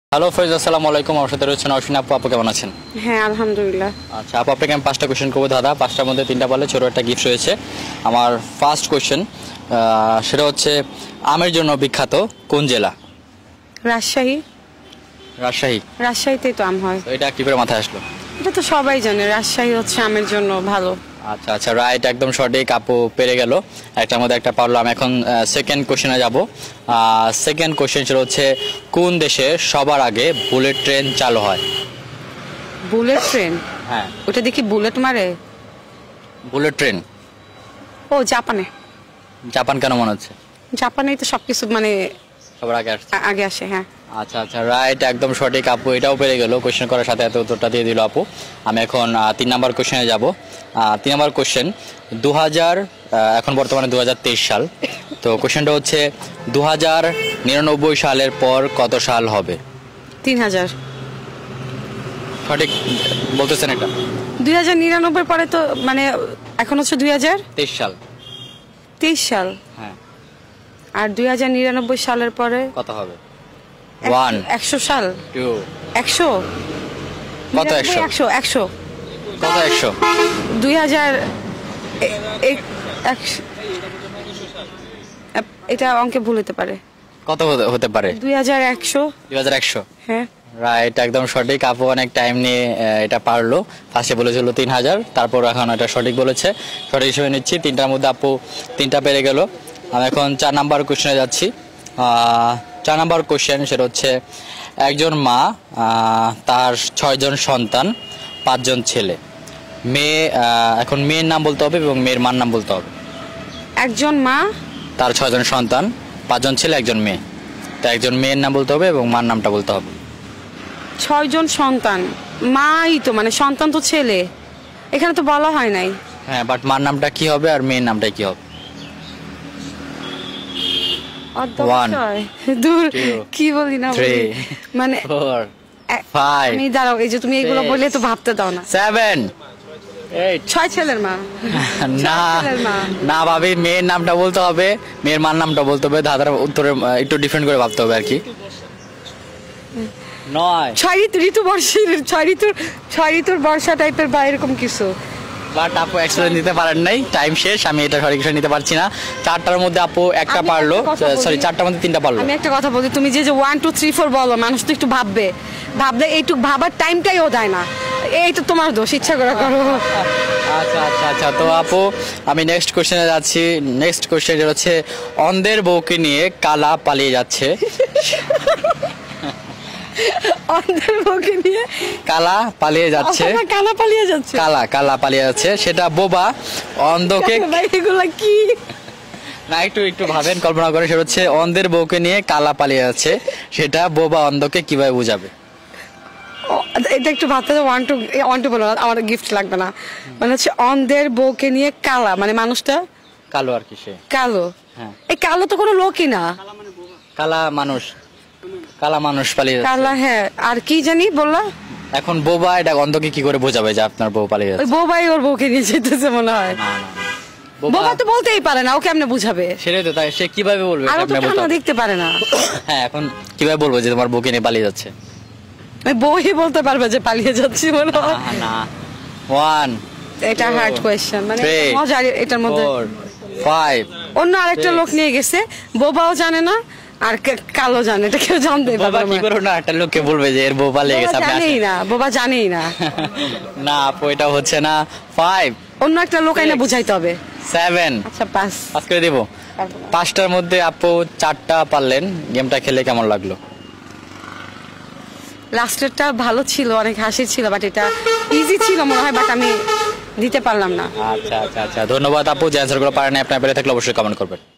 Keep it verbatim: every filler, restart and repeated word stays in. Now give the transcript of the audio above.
Hello Farid, আসসালামু আলাইকুম। আমার সাথে রয়েছেন অশ্বিনী আপু। আপু কেমন আছেন? হ্যাঁ আলহামদুলিল্লাহ। আচ্ছা আপু, আপনাকে আমি পাঁচটা কোয়েশ্চেন করবো দাদা। পাঁচটার মধ্যে তিনটা পারলে ছোটো একটা গিফট রয়েছে। আমার ফার্স্ট কোয়েশ্চেন সেটা হচ্ছে, আমের জন্য বিখ্যাত কোন জেলা? রাজশাহী। রাজশাহী? রাজশাহীতেই তো আম হয়। তো এটা কি করে মাথায় আসলো? এটা তো সবাই জানে, রাজশাহী হচ্ছে আমের জন্য ভালো। আচ্ছা আচ্ছা, রাইট, একদম সঠিক। আপু পেরে গেল, একটার মধ্যে একটা পারলো। আমি এখন সেকেন্ড কোয়েশ্চেনে যাব। সেকেন্ড কোয়েশ্চেন সেটা হচ্ছে, কোন দেশে সবার আগে বুলেট ট্রেন চালু হয়? Bullet train? হ্যাঁ, ওটা দেখি বুলেট মারে। Bullet train? ও জাপানে। জাপান কেন মনে হচ্ছে? জাপানেই তো সবকিছু মানে সবার আগে আসছে। আ- আগে আসে। হ্যাঁ আচ্ছা আচ্ছা, রাইট, একদম সঠিক। আপু এটাও পেরে গেল, কোয়েশ্চেন করার সাথে এত উত্তরটা দিয়ে দিল আপু। আমি এখন আহ, তিন নাম্বার কোয়েশ্চেনে যাব। আহ, তিন নাম্বার কোয়েশ্চেন, দু হাজার এখন বর্তমানে দু হাজার তেইশ সাল। তো কোয়েশ্চেনটা হচ্ছে, দু হাজার নিরানব্বই সালের পর কত সাল হবে? তিন হাজার। সঠিক বলতেছেন এটা? দুই হাজার নিরানব্বই পরে তো মানে এখন হচ্ছে দুই হাজার তেইশ সাল। তেইশ সাল। হ্যাঁ, আর দুই হাজার নিরানব্বই সালের পরে কত হবে? এক- ওয়ান, একশো সাল। টু, একশো। কত? নিরানব্বই, একশো? একশো একশো কত একশো? দুই হাজার এ- এ- একশো- এটা অঙ্কে ভুল হতে পারে। কত হতে- হতে পারে? দুই হাজার একশো। দুই হাজার একশো? হ্যাঁ রাইট, একদম সঠিক। আপু অনেক টাইম নিয়ে আহ, এটা পারলো। ফার্স্টে বলেছিল তিন হাজার, তারপর এখন এটা সঠিক বলেছে। সঠিক হিসেবে নিচ্ছি। তিনটার মধ্যে আপু তিনটা পেরে গেল। আমি এখন চার নাম্বার কোশ্চেনে যাচ্ছি। আহ, চার নাম্বার কোশ্চেন সেটা হচ্ছে, একজন মা, আহ, তার ছয়জন সন্তান, পাঁচজন ছেলে। মেয়ে, আহ, এখন মেয়ের নাম বলতে হবে এবং মেয়ের মার নাম বলতে হবে। একজন মা, তার ছয়জন সন্তান, পাঁচজন ছেলে, একজন মেয়ে। তা একজন মেয়ের নাম বলতে হবে এবং মার নামটা বলতে হবে। ছয়জন সন্তান, মাই তো মানে সন্তান তো ছেলে, এখানে তো বলা হয় নাই। হ্যাঁ, বাট মার নামটা কি হবে আর মেয়ের নামটা কি হবে? One, অধ্যবসায়। দূর two, কি বলি না বলি। three, মানে ফোর, এ- ফাইভ, আমি দাঁড়াও, এই যে তুমি এগুলো six, বললে তো ভাবতে দাও না। Seven, eight. ছয় ছেলের মা। না ছেলের মা। না ভাবি, মেয়ের নামটা বলতে হবে, মেয়ের মার নামটা বলতে হবে। দাদার উত্তরে আহ, একটু ডিফারেন্ট করে ভাবতে হবে আর কি। নয়। ছয় ঋতু, ঋতু বর্ষের ছয় ঋতুর ছয় ঋতুর বর্ষা টাইপের বা এরকম কিছু। বাট আপু এক্সেলেন্ট দিতে পারেন নাই, টাইম শেষ। আমি এটা সঠিক হিসেবে নিতে পারছি না। চারটার মধ্যে আপু একটা আমি পারলো, একটা কথা বলি। সরি চারটার মধ্যে তিনটা পারলো। আমি একটা কথা বলি, তুমি যে যে ওয়ান টু থ্রি ফোর বলো, মানুষ তো একটু ভাববে, ভাবলে এইটুক ভাবার টাইমটাই ও দেয় না। এই তো তোমার দোষ, ইচ্ছা করে করো। আচ্ছা আচ্ছা আচ্ছা, তো আপু আমি নেক্সট কোশ্চেনে যাচ্ছি। নেক্সট কোশ্চেন হচ্ছে, অন্ধের বউকে নিয়ে কালা পালিয়ে যাচ্ছে। অন্ধের বউকে নিয়ে কালা পালিয়ে যাচ্ছে। আমার কানা পালিয়ে যাচ্ছে। কালা কালা পালিয়ে যাচ্ছে, সেটা বোবা অন্ধকে। ভাই এগুলা কি? না, একটু একটু ভাবেন, কল্পনা করে। সেটা হচ্ছে, অন্ধের বউকে নিয়ে কালা পালিয়ে যাচ্ছে, সেটা বোবা অন্ধকে কিভাবে বুঝাবে? ও, এটা একটু ভাবতে হবে। ওয়ান টু ওয়ান টু বলো না, আমার গিফট লাগবে না। মানে হচ্ছে অন্ধের বউকে নিয়ে কালা, মানে মানুষটা কালো আর কি, সে কালো। হ্যাঁ, এই কালো তো কোনো লোকই না। কালা মানুষ, কালা মানুষ পালিয়ে যাচ্ছে। কালা, হ্যাঁ। আর কি জানি বললা? এখন বোবা এটা অন্ধকে কি করে বোঝাবে যে আপনার বউ পালিয়ে ওই যাচ্ছে? বউবাই ওর বউকে নিয়ে যেতেছে মনে হয়। না না না। বোবা বোবা তো বলতেই পারে না, ও কেমনে বুঝাবে? সেটাই তো, তাই সে কিভাবে বলবে? আর ও তো আপনার বলতে কানা হবে। দেখতে পারে না। হ্যাঁ, এখন কিভাবে বলবো যে তোমার বউকে নিয়ে পালিয়ে যাচ্ছে? ওই বউই বলতে পারবে যে পালিয়ে যাচ্ছি মনে হয়। না না। ওয়ান, এটা হার্ড কোয়েশ্চেন, মানে three, মজার এটার মধ্যে। Four, five. অন্য আরেকটা six. লোক নিয়ে গেছে, বোবাও জানে না আর কা- কালো জানে, এটা কেউ জানতেই বাবা পারবে কি না। করে না একটা লোককে বলবে যে এর বউ পালিয়ে বোবা গেছে, আপনি জানেই আসেন। না, বোবা জানেই না। না আপু, এটা হচ্ছে না। ফাইভ, অন্য একটা লোক আইনা Six. বুঝাইতে হবে। সেভেন। আচ্ছা পাস। পাস করে দিব। পাঁচটার মধ্যে আপু চারটা পারলেন। গেমটা খেলে কেমন লাগলো? লাস্টেরটা ভালো ছিল, অনেক হাসির ছিল, বাট এটা ইজি ছিল মনে হয়, বাট আমি দিতে পারলাম না। আচ্ছা আচ্ছা আচ্ছা, ধন্যবাদ আপু। যে অ্যান্সার গুলো পারেন, আপনার পেরে থাকলে অবশ্যই কমেন্ট করবেন।